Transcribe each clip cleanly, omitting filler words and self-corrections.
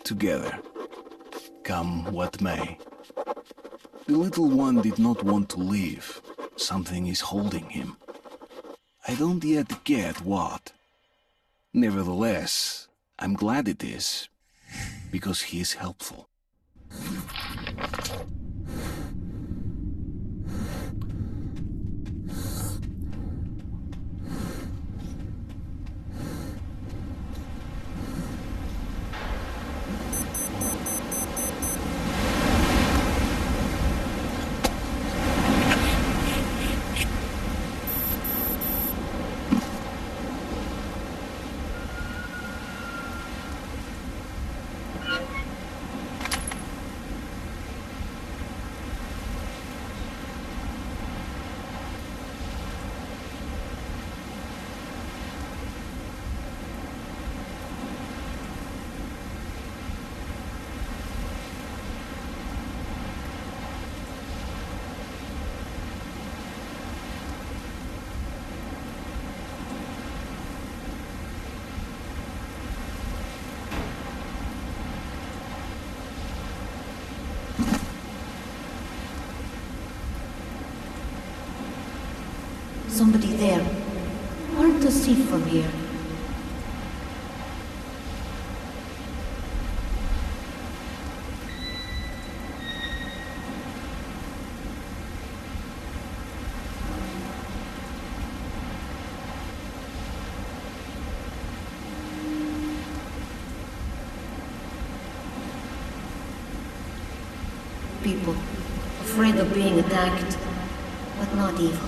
together, come what may. The little one did not want to leave. Something is holding him. I don't yet get what. Nevertheless, I'm glad it is, because he is helpful. Somebody there. Hard to see from here. People afraid of being attacked, but not evil.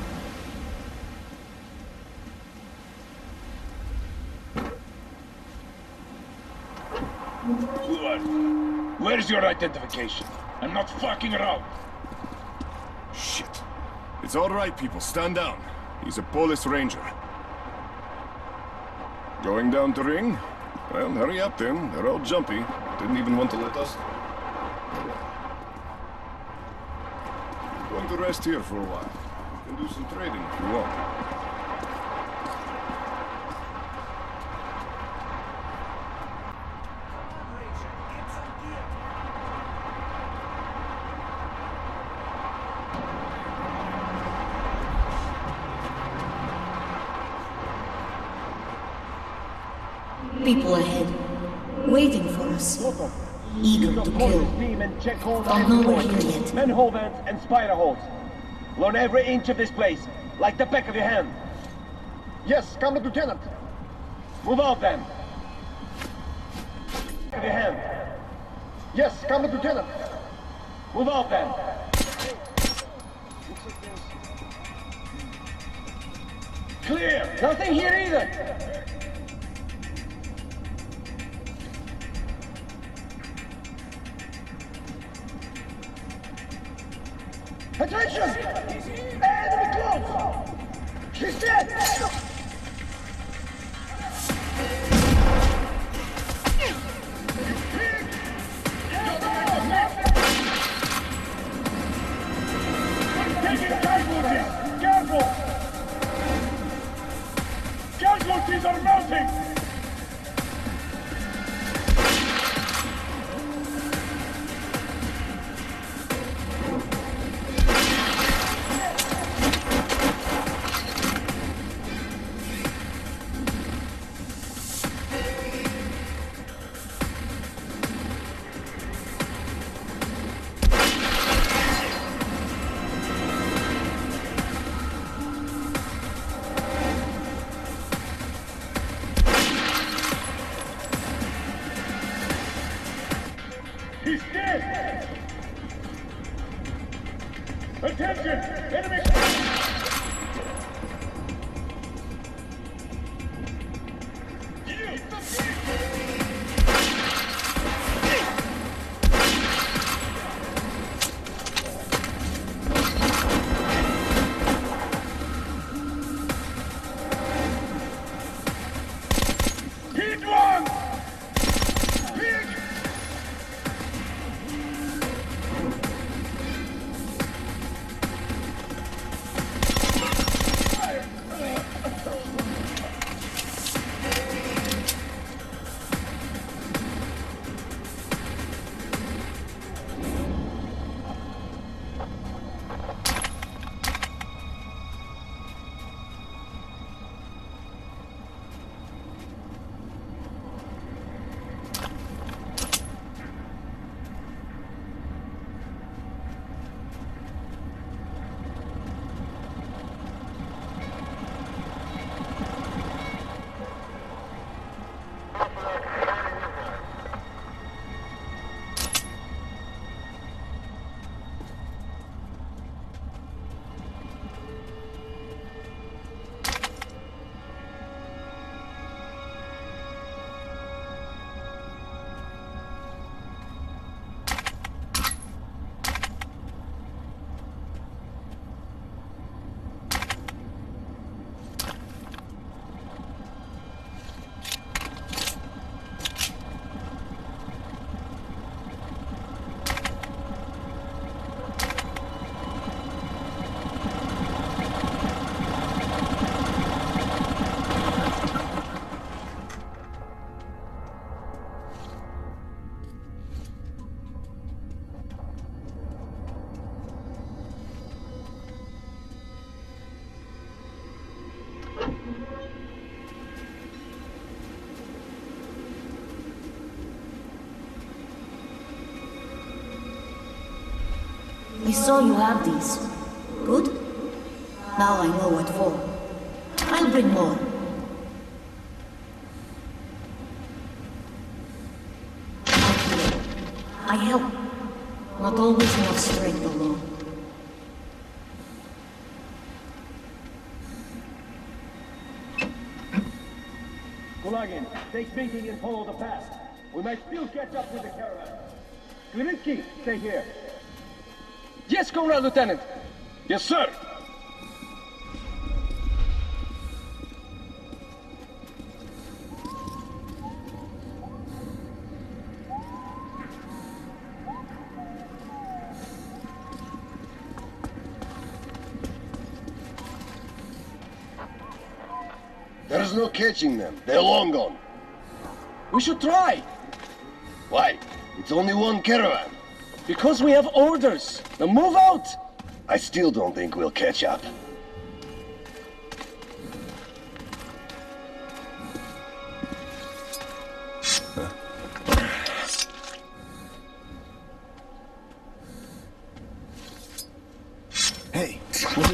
Where's your identification? I'm not fucking around. Shit. It's all right, people. Stand down. He's a police ranger. Going down to ring? Well, hurry up then. They're all jumpy. Didn't even want to let us. Going to rest here for a while. You can do some trading if you want. People ahead, waiting for us, eager to kill. Don't know we're here yet. Men hold hands and spider holds. Learn every inch of this place, like the back of your hand. Yes, Comrade Lieutenant. Move out then. Back of your hand. Yes, Comrade Lieutenant. Move out then. Clear. Nothing here either. Attention! Enemy close! She's dead! Taking casualties! Careful! Casualties are mounting! He's dead! Attention! Enemy! Hit one! Hit! I saw you have these. Good? Now I know what for. I'll bring more. I help. Not always enough strength alone. Kulagin, take meeting and follow the path. We might still catch up with the caravan. Klivitsky, stay here. Yes, Comrade Lieutenant. Yes, sir. There's no catching them. They're long gone. We should try. Why? It's only one caravan. Because we have orders. Now move out. I still don't think we'll catch up. Hey, was it?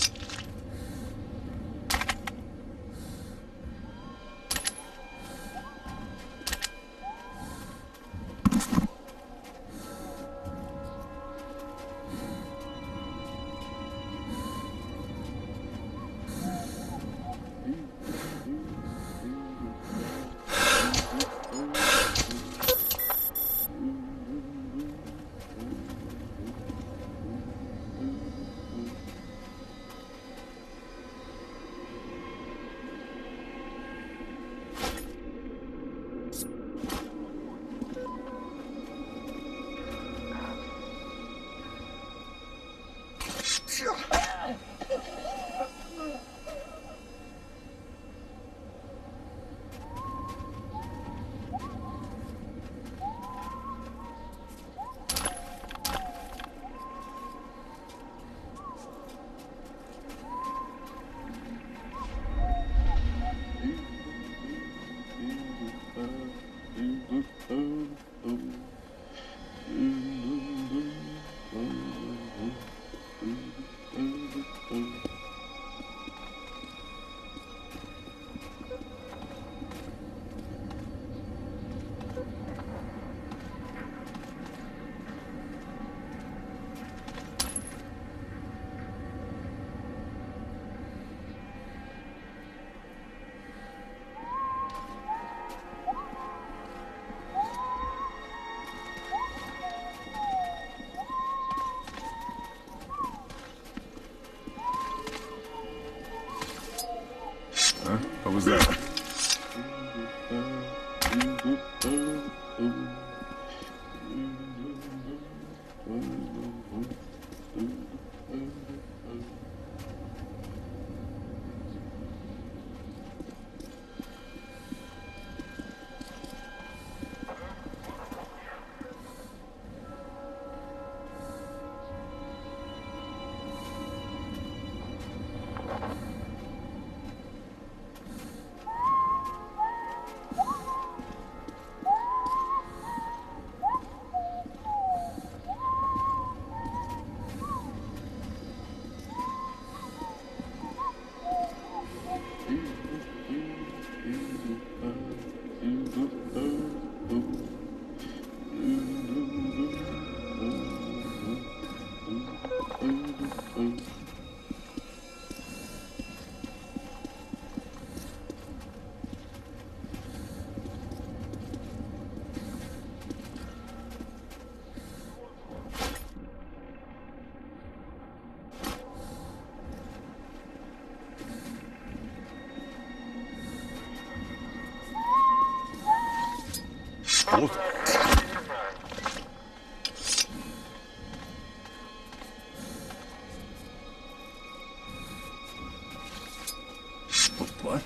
What was that? What?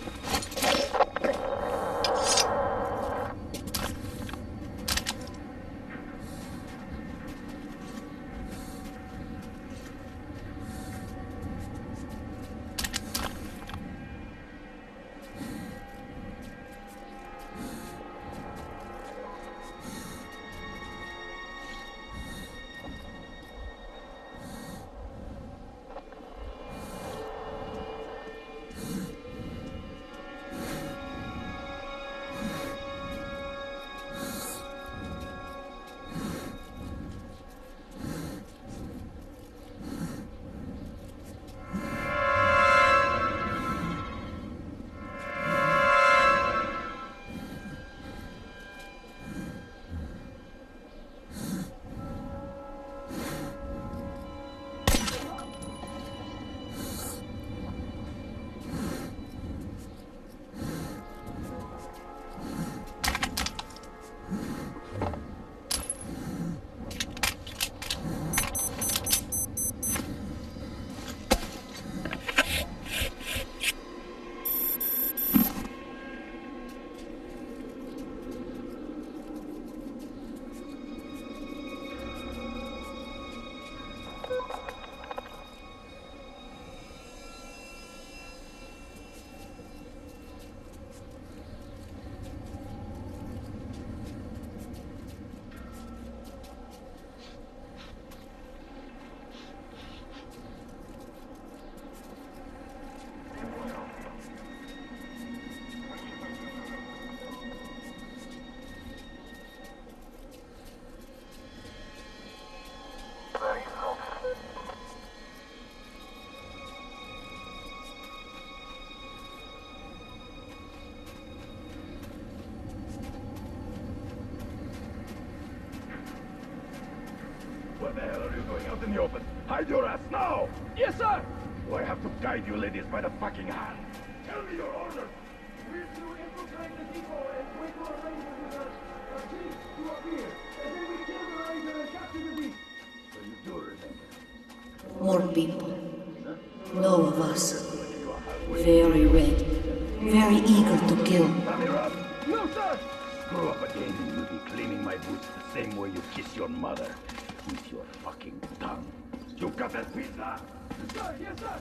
What the hell are you doing out in the open? Hide your ass now! Yes, sir! Do I have to guide you ladies by the fucking hand? Tell me your orders! We're to infiltrate the depot and wait for a ranger with a chief to appear. And then we kill the ranger and capture the beast. So you do remember. More people. No of us. Very red. Very eager to kill. No, sir! Screw up again and you'll be cleaning my boots the same way you kiss your mother. With your fucking tongue. You got that pizza? Sir, yes, sir!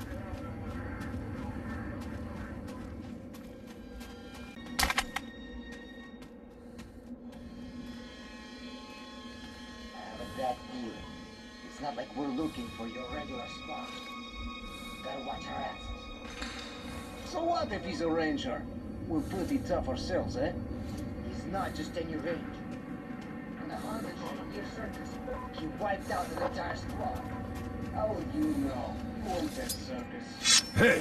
That feeling. It's not like we're looking for your regular spot. Gotta watch our asses. So what if he's a ranger? We're pretty tough ourselves, eh? He's not just any ranger. In a 100-year circus, he wiped out an entire squad. How would you know? You owned that circus. Hey!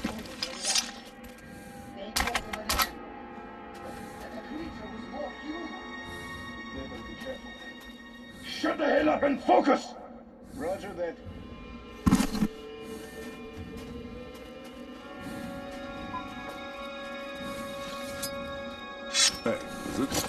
They told him again that the creature was more human. You better be careful. Shut the hell up and focus! Roger that. Hey, is it?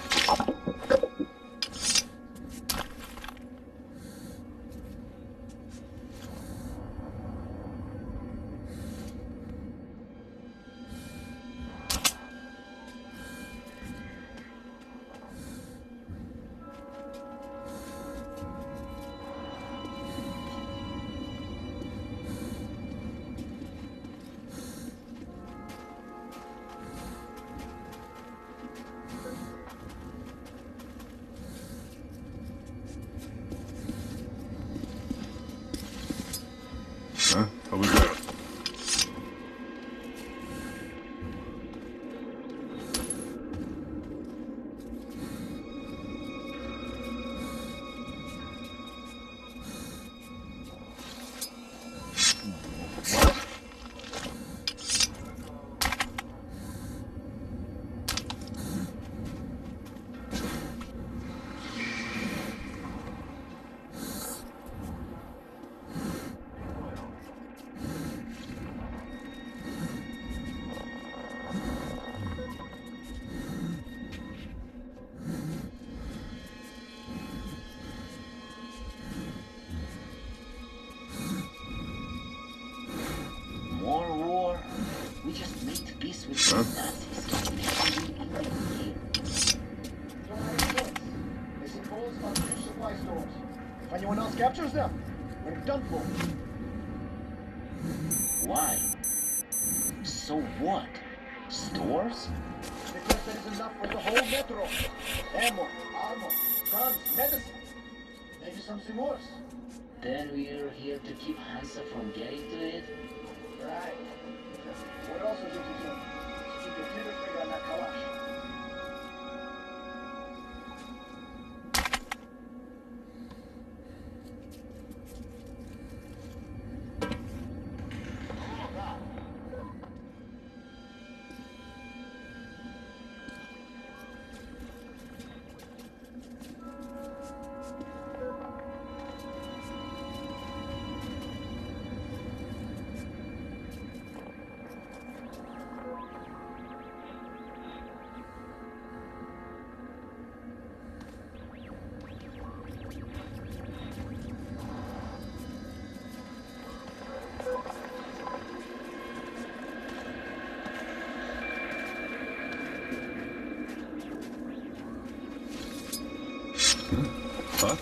Huh? How was that? More war? We just made peace with the Nazis. Don't have a choice. They seem close on two supply stores. If anyone else captures them, we're done for. Why? So what? Stores? Because there's enough for the whole metro. Ammo, armor, guns, medicine. Maybe something worse. Then we're here to keep Hansa from getting to it? Right. What else would you do? Keep your middle finger on that Kalash. Huh?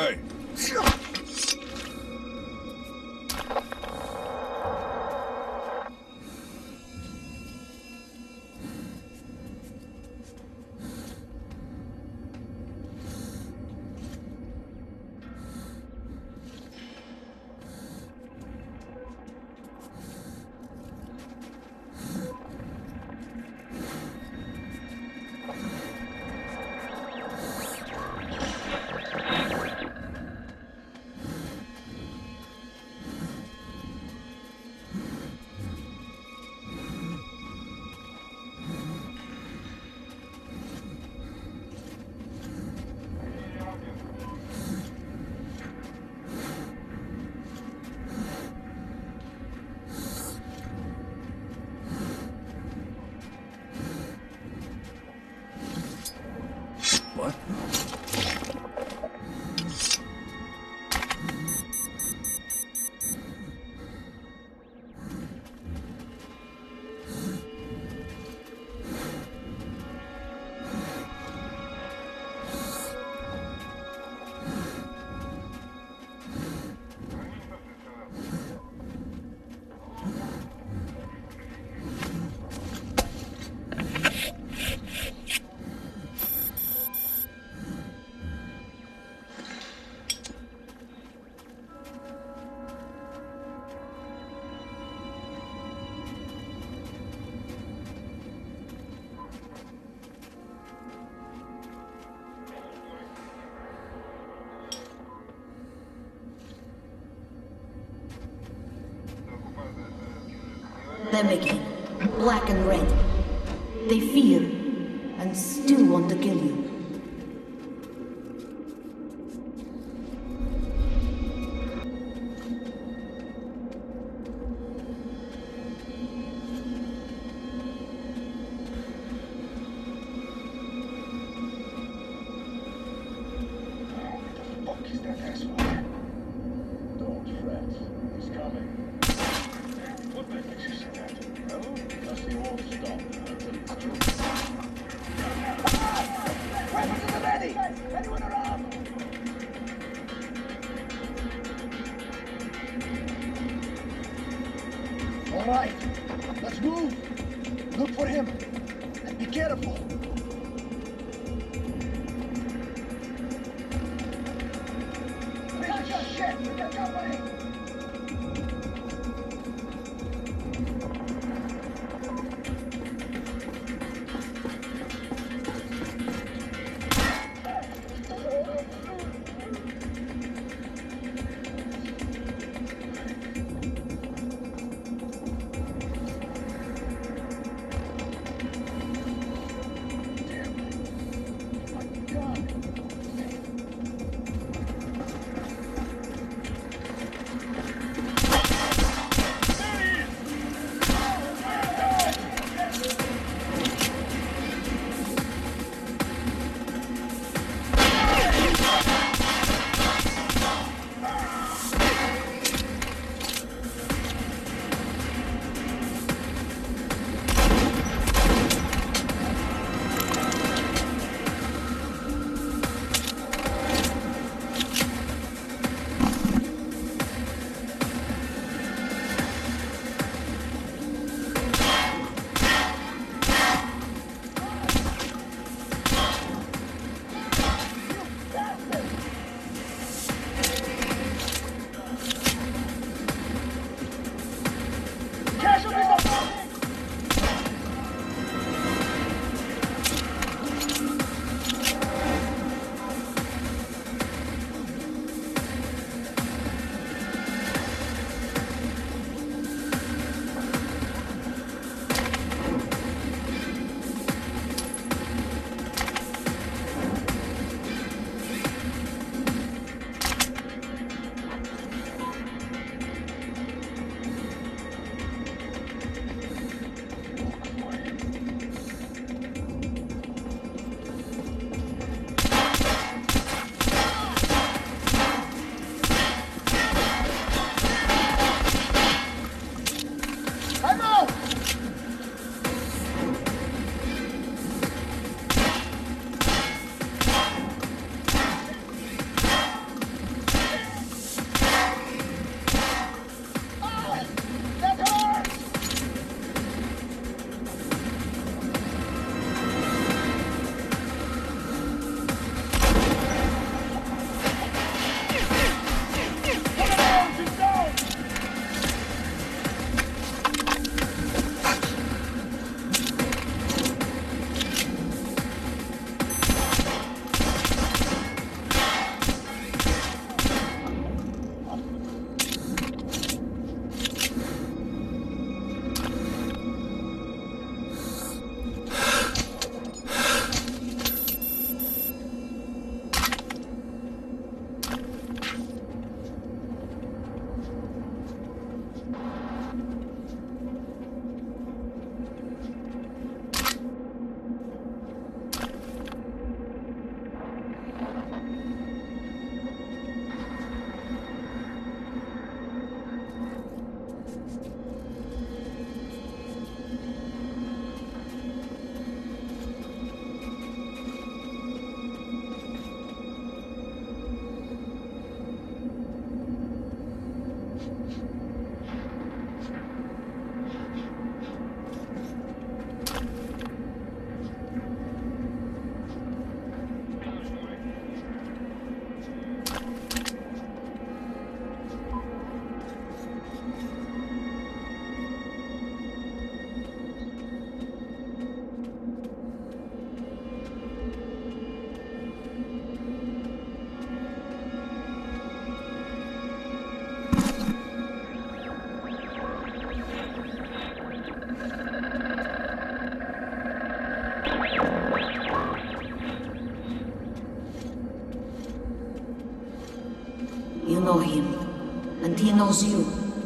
Hey. What? Them again, black and red. They fear and still want to kill you. What the fuck is that asshole? Don't fret. He's coming. What makes you say that? Well, because he won't stop until it's true. Weapons at the ready! Anyone around? All right, let's move. Look for him. And be careful. Touch your shit! We got company! you know him, and he knows you.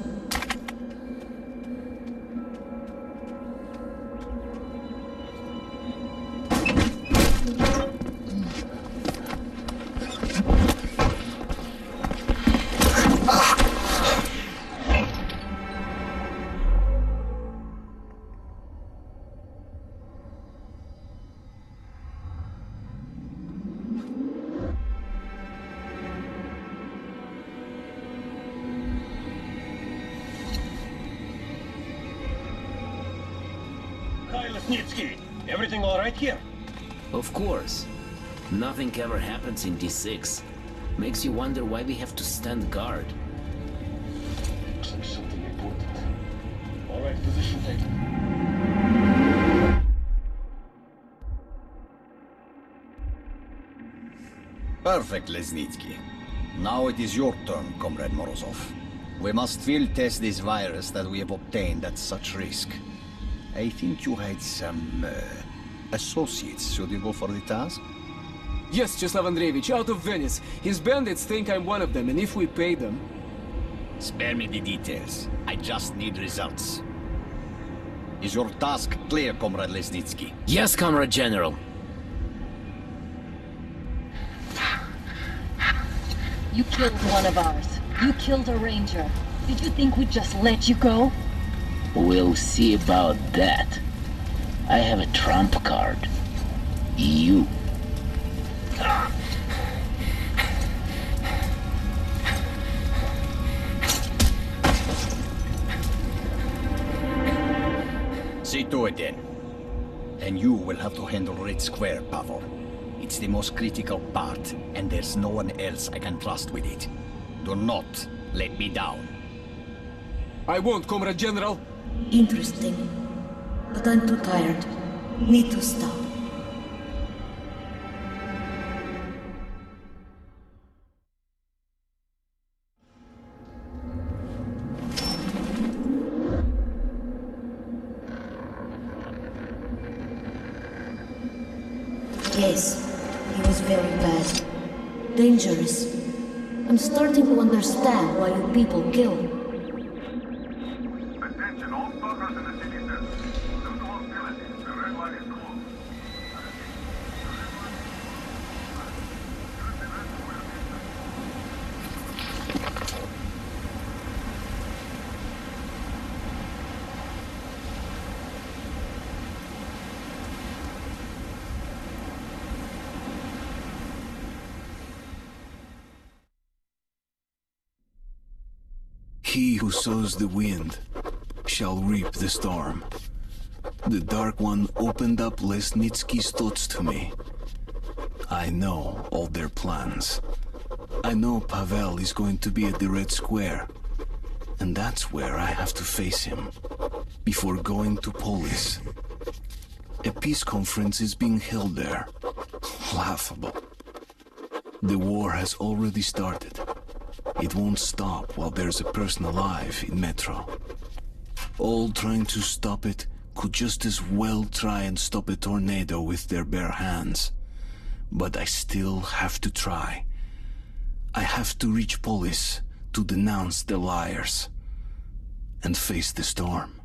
Lesnitsky, everything all right here? Of course. Nothing ever happens in D6. Makes you wonder why we have to stand guard. Looks like something important. All right, position taken. Perfect, Lesnitsky. Now it is your turn, Comrade Morozov. We must field test this virus that we have obtained at such risk. I think you had some associates suitable for the task? Yes, Cheslav Andreevich, out of Venice. His bandits think I'm one of them, and if we pay them... Spare me the details. I just need results. Is your task clear, Comrade Lesnitsky? Yes, Comrade General. You killed one of ours. You killed a ranger. Did you think we'd just let you go? We'll see about that. I have a trump card. You. See to it then. And you will have to handle Red Square, Pavel. It's the most critical part, and there's no one else I can trust with it. Do not let me down. I won't, Comrade General. Interesting. But I'm too tired. Need to stop. Yes, he was very bad. Dangerous. I'm starting to understand why you people kill. Attention, all stalkers in the city center. Due to hostilities, the red line is closed. He who sows the wind shall reap the storm. The Dark One opened up Lesnitsky's thoughts to me. I know all their plans. I know Pavel is going to be at the Red Square. And that's where I have to face him, before going to Polis. A peace conference is being held there. Laughable. The war has already started. It won't stop while there's a person alive in Metro. All trying to stop it could just as well try and stop a tornado with their bare hands. But I still have to try. I have to reach Polis to denounce the liars and face the storm.